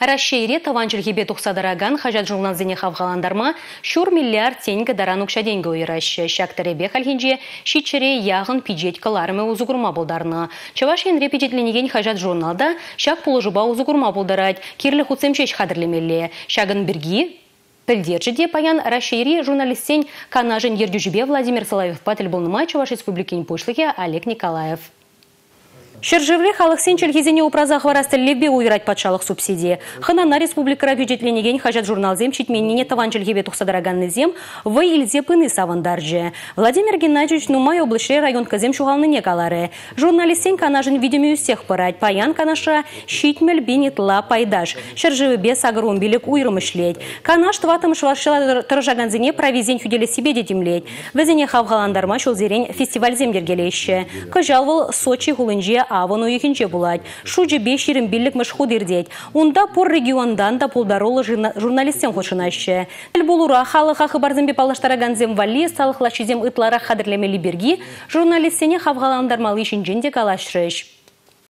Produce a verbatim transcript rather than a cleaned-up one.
Россия таванчылгебе тухсадараган хажат журналзене хавгаландарма шур миллиард тенге даран укшаденге уйраща. Шактеребе хальхинже шичере яғын пиджет каларме узугурма болдарны. Чавашин репетитленеген хажат журналда шак положуба узугурма болдарать. Кирлі хуцемшеш хадырлемелле. Шагын бірги Пельдержиде паян Россия журналистень канажен ердюжебе Владимир Соловьев патель болнымай Чуваш республикин пошлыге Олег Николаев. Шержевле халық сенчелгезене упразах варастеллебе уйрать патшалық субсидии. Ханана республика бюджетленеген хажат журналзем читменіне таванчелгебе тухсадараганны зем в илзе пыны савандарже. Владимир Геннадьевич Нумай облыше район казем шугалныне калары. Журналистен канажын видеомию всех парать. Паян канаша щитмель бенетла пайдаш. Шержевебе сагрун билик уйрымышлеть. Канаш тватым шваршила тыржаганзене провизень хюделе себе детимлеть. Везене хавгаландарма шулзерень фестиваль земдергелеще. Кажалвал Сочи гулынже авану ехинче булать. Шуджи беширим биллик мышхудирдеть. Унда пор региондан да пулдаролы журналистен хочынаще. Булура халыха хабарзембе палаштараганзем вали салыхлашизем ытлара хадырлемели берги журналистене хавгаландармалы шинженде калашрыш.